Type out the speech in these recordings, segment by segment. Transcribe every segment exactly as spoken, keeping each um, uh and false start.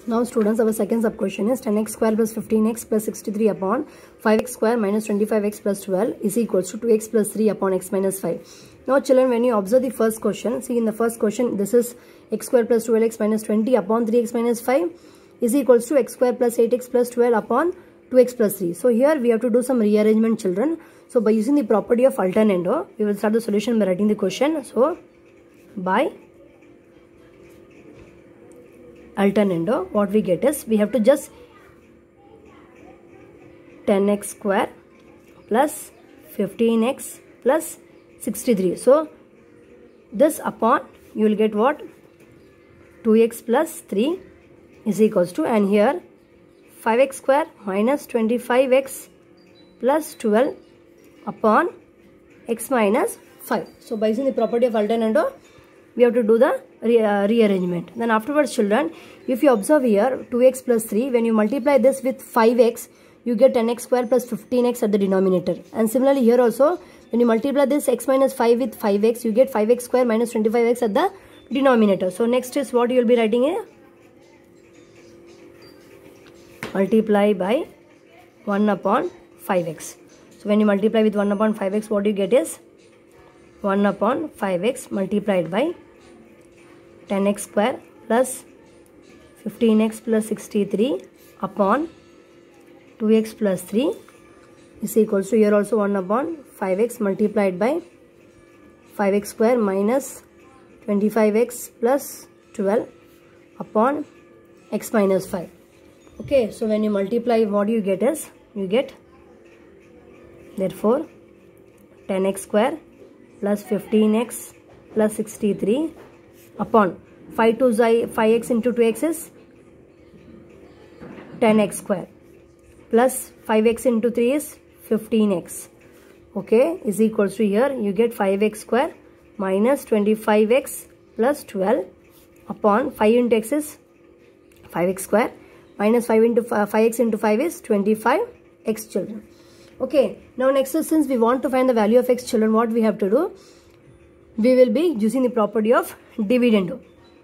Now students, our second sub question is ten x square plus fifteen x plus sixty-three upon five x square minus twenty-five x plus twelve is equals to two x plus three upon x minus five. Now children, when you observe the first question, see in the first question this is x square plus twelve x minus twenty upon three x minus five is equals to x square plus eight x plus twelve upon two x plus three. So here we have to do some rearrangement, children. So by using the property of alternando, we will start the solution by writing the question. So by alternando, what we get is we have to just ten x square plus fifteen x plus sixty-three. So this upon you will get what? two x plus three is equals to, and here five x square minus twenty-five x plus twelve upon x minus five. So by using the property of alternando, we have to do the re uh, rearrangement. Then afterwards, children, if you observe here two x plus three, when you multiply this with five x, you get ten x square plus fifteen x at the denominator. And similarly here also, when you multiply this x minus five with five x, you get five x square minus twenty-five x at the denominator. So next is what you will be writing here. Multiply by one upon five x. So when you multiply with one upon five x, what you get is one upon five x multiplied by ten x square plus fifteen x plus sixty-three upon two x plus three is equals to, here also one upon five x multiplied by five x square minus twenty-five x plus twelve upon x minus five. Okay, so when you multiply, what you get is, you get, therefore, ten x square plus fifteen x plus sixty-three upon five to five x into two x is ten x square plus five x into three is fifteen x. Okay, is equals to, here you get five x square minus twenty-five x plus twelve upon five into x is five x square minus five into five x into five is twenty-five x, children. Okay, now next is, since we want to find the value of x, children, what we have to do? We will be using the property of dividendo.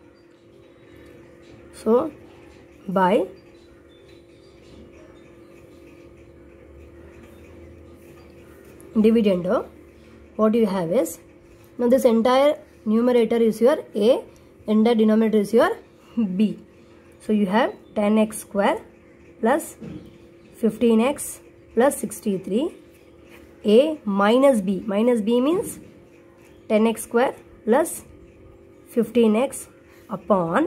So by dividendo, what you have is, now this entire numerator is your a, entire denominator is your b. So you have ten x square plus fifteen x plus sixty-three, a minus b. Minus b means ten x square plus fifteen x upon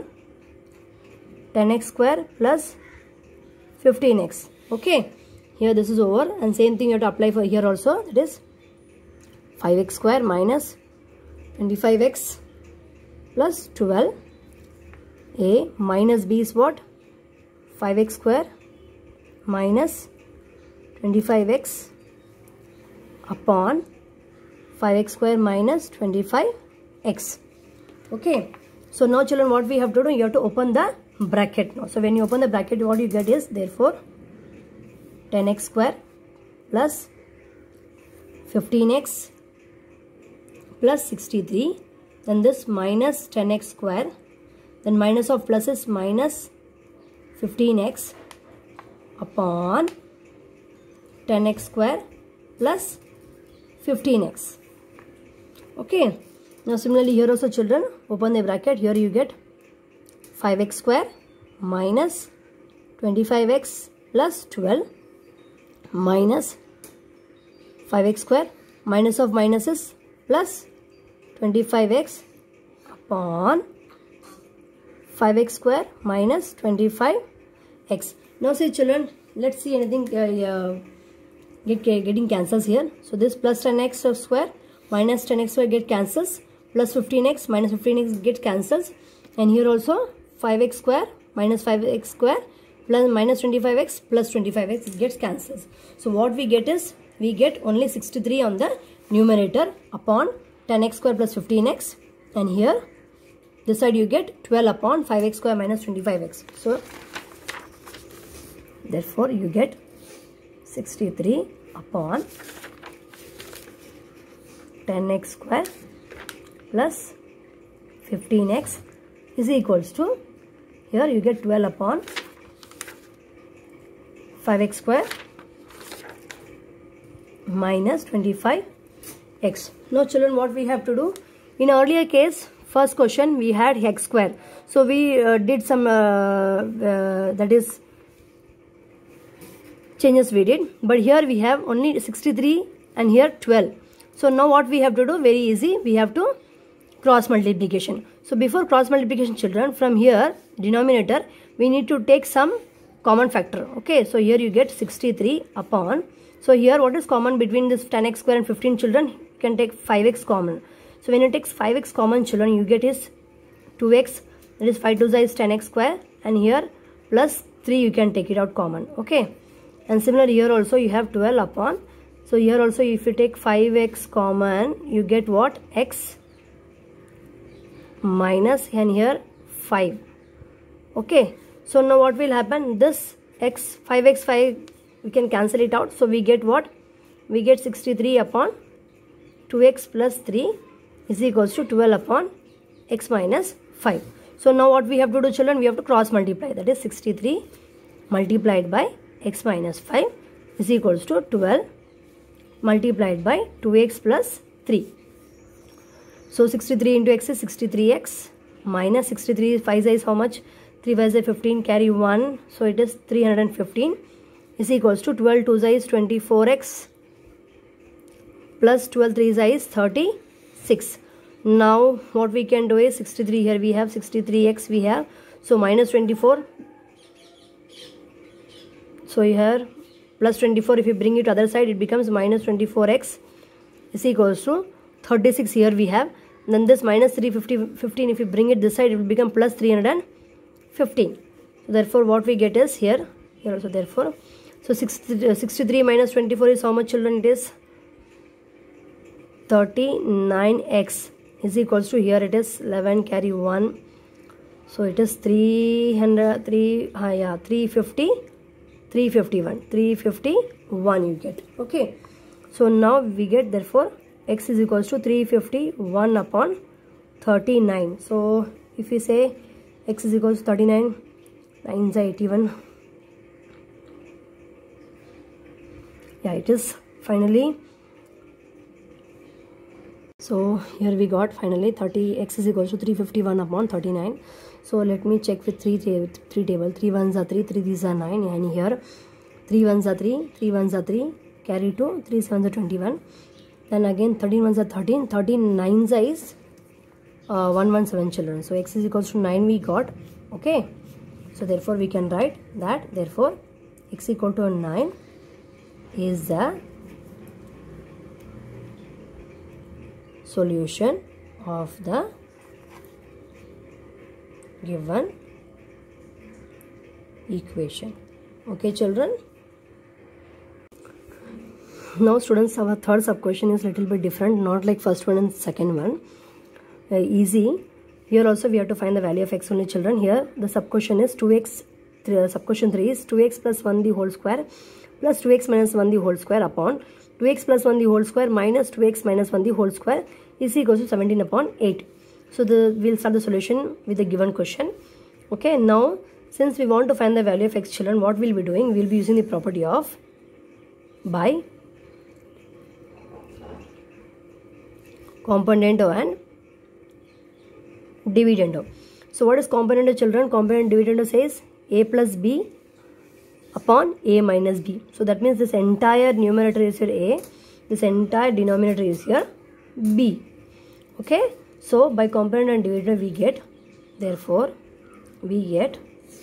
ten x square plus fifteen x. Okay, here this is over, and same thing you have to apply for here also. That is five x square minus twenty-five x plus twelve. A minus b is what? five x square minus twenty-five x upon five x square minus twenty-five x. Okay, so now children, what we have to do, you have to open the bracket now. So when you open the bracket, what you get is, therefore, ten x square plus fifteen x plus sixty-three, then this minus ten x square, then minus of plus is minus fifteen x upon ten x square plus fifteen x. Okay, now similarly here also, children, open the bracket. Here you get five x square minus twenty-five x plus twelve minus five x square, minus of minuses plus twenty-five x upon five x square minus twenty-five x. Now see, children, let's see anything uh, uh, get, getting cancels here. So this plus ten x square minus ten x square get cancels, plus fifteen x minus fifteen x get cancels, and here also five x square minus five x square plus minus twenty-five x plus twenty-five x gets cancels. So what we get is, we get only sixty-three on the numerator upon ten x square plus fifteen x, and here this side you get twelve upon five x square minus twenty-five x. So therefore you get sixty-three upon ten x square plus fifteen x is equals to here you get twelve upon five x square minus twenty-five x. Now children, what we have to do? In earlier case, first question we had x square. So we uh, did some, uh, uh, that is changes we did. But here we have only sixty-three and here twelve. So now what we have to do? Very easy. We have to cross multiplication. So before cross multiplication children, from here denominator we need to take some common factor. Okay, so here you get sixty-three upon, so here what is common between this ten x square and fifteen children? You can take five x common. So when you take five x common children, you get is two x, that is five two is ten x square, and here plus three you can take it out common. Okay, and similar here also you have twelve upon, so here also if you take five x common, you get what? X minus, and here five. Okay, so now what will happen? This x, five x five, we can cancel it out. So we get what? We get sixty-three upon two x plus three is equals to twelve upon x minus five. So now what we have to do children? We have to cross multiply. That is sixty-three multiplied by x minus five is equals to twelve multiplied by two x plus three. So sixty-three into x is sixty-three x minus sixty-three, five is how much? three five is fifteen, carry one, so it is three hundred fifteen is equals to twelve two is twenty-four x plus twelve three is thirty-six. Now what we can do is sixty-three, here we have sixty-three x we have, so minus twenty-four, so here plus twenty-four, if you bring it other side it becomes minus twenty-four x is equals to thirty-six here we have. Then this minus three hundred fifteen, if you bring it this side, it will become plus three hundred fifteen. So therefore what we get is here, here also therefore, so sixty-three minus twenty-four is how much children? It is thirty-nine x is equals to, here it is eleven, carry one, so it is three hundred, three, uh, yeah, three fifty, three fifty-one, three fifty-one you get. Okay, so now we get therefore x is equals to three fifty-one upon thirty-nine. So if we say x is equals to thirty-nine, nine is eighty-one. Yeah, it is finally. So here we got finally thirty, x is equals to three fifty-one upon thirty-nine. So let me check with three, three table. three ones are three, three these are nine, and here three ones are three, three ones are three, carry two, three sevens are twenty-one. Then again thirteen ones are thirteen, thirteen nines is uh, one hundred seventeen children. So x is equals to nine we got. Okay, so therefore we can write that therefore x equal to nine is the solution of the given equation. Okay children. Now students, our third sub question is little bit different, not like first one and second one. Uh, easy. Here also we have to find the value of x only children. Here the sub question is two x, uh, sub question three is two x plus one the whole square plus two x minus one the whole square upon two x plus one the whole square minus two x minus one the whole square is equals to seventeen upon eight. So the we'll start the solution with the given question. Okay, now since we want to find the value of x children, what we'll be doing? We'll be using the property of by componendo and dividendo. So what is componendo children? Componendo dividendo says a plus b upon a minus b. So that means this entire numerator is your a, this entire denominator is your b. Okay, so by componendo and dividendo we get, therefore we get,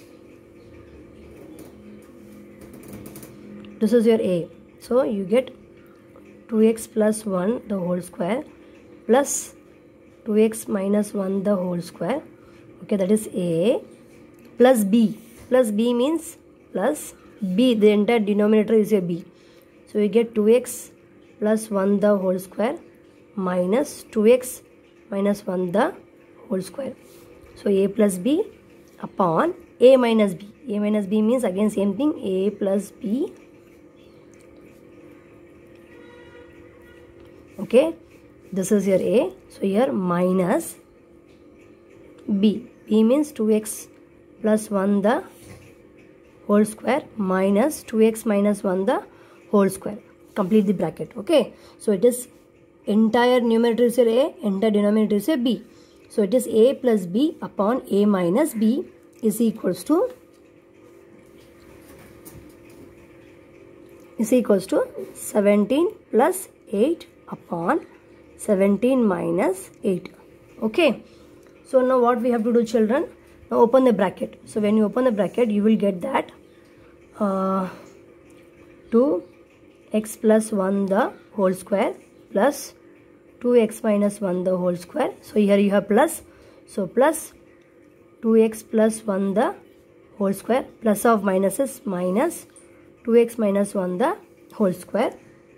this is your a, so you get two x plus one the whole square plus two x minus one the whole square. Okay, that is a, plus b, plus b means plus b, the entire denominator is your b. So you get two x plus one the whole square minus two x minus one the whole square. So a plus b upon a minus b. A minus b means again same thing, a plus b. Okay, this is your a, so here minus b. b means two x plus one the whole square minus two x minus one the whole square. Complete the bracket. Okay, so it is entire numerator is your a, entire denominator is your b. So it is a plus b upon a minus b is equals to is equals to seventeen plus eight upon seventeen minus eight. Okay, so now what we have to do, children? Now open the bracket. So when you open the bracket, you will get that uh, two x plus one the whole square plus two x minus one the whole square. So here you have plus, so plus two x plus one the whole square, plus of minuses minus two x minus one the whole square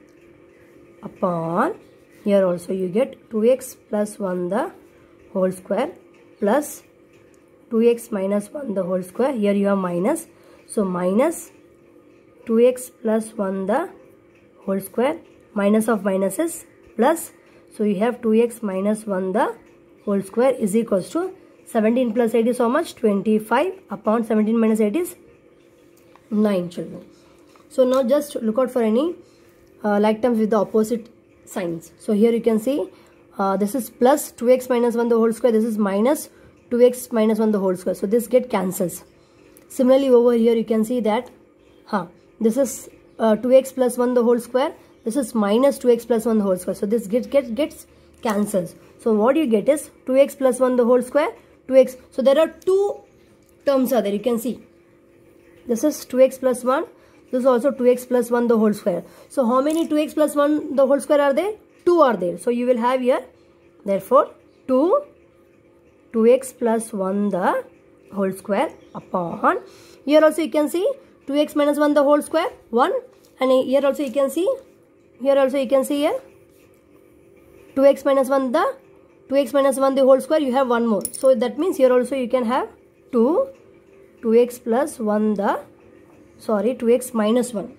upon, here also you get two x plus one the whole square plus two x minus one the whole square. Here you have minus, so minus two x plus one the whole square, minus of minuses plus, so you have two x minus one the whole square is equals to seventeen plus eight is how much? twenty-five upon seventeen minus eight is nine, children. So now just look out for any uh, like terms with the opposite signs. So here you can see uh, this is plus two x minus one the whole square, this is minus two x minus one the whole square. So this get cancels. Similarly over here you can see that huh, this is uh, two x plus one the whole square, this is minus two x plus one the whole square. So this gets gets gets cancels. So what you get is two x plus one the whole square, two x. So there are two terms are there, you can see. This is two x plus one, this is also two x plus one the whole square. So how many two x plus one the whole square are there? two are there. So you will have here, therefore two, two x plus one the whole square upon, here also you can see two x minus one the whole square, one, and here also you can see, here also you can see here two x minus one the, two x minus one the whole square, you have one more. So that means here also you can have two, two x plus one the, sorry, two x minus one.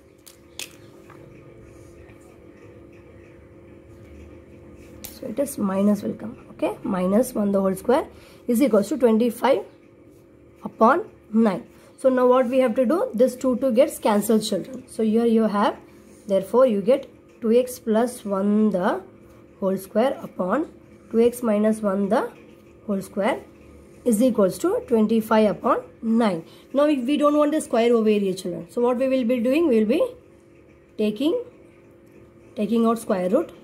So it is minus will come, okay, minus one the whole square is equals to twenty-five upon nine. So now what we have to do, this two two gets cancelled, children. So here you have, therefore you get two x plus one the whole square upon two x minus one the whole square is equals to twenty-five upon nine. Now if we don't want the square over here, children, so what we will be doing, we will be taking taking out square root.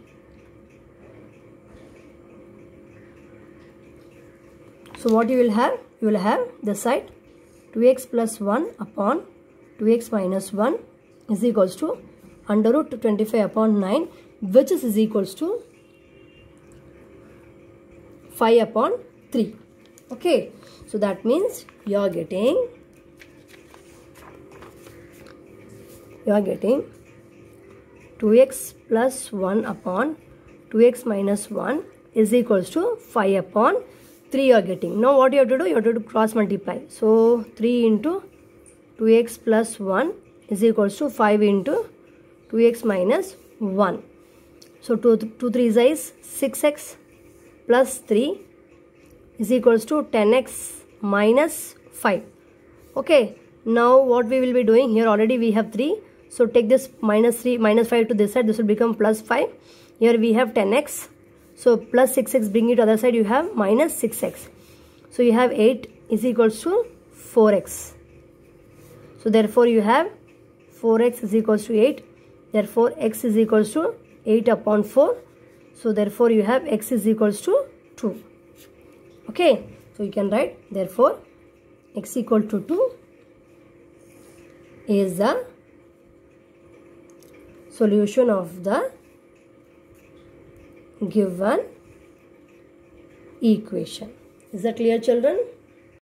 So what you will have, you will have this side two x plus one upon two x minus one is equals to under root twenty-five upon nine, which is, is equals to five upon three. Okay, so that means you are getting you are getting two x plus one upon two x minus one is equals to five upon three you are getting. Now what you have to do, you have to do cross multiply. So three into two x plus one is equals to five into two x minus one. So two, two three is six x plus three is equals to ten x minus five. Okay, now what we will be doing here, already we have three. So take this minus three, minus five to this side, this will become plus five. Here we have ten x. So plus six x, bring it to the other side, you have minus six x. So you have eight is equals to four x. So therefore you have four x is equals to eight. Therefore x is equals to eight upon four. So therefore you have x is equals to two. Okay, so you can write, therefore x equal to two is the solution of the given equation. Is that clear, children?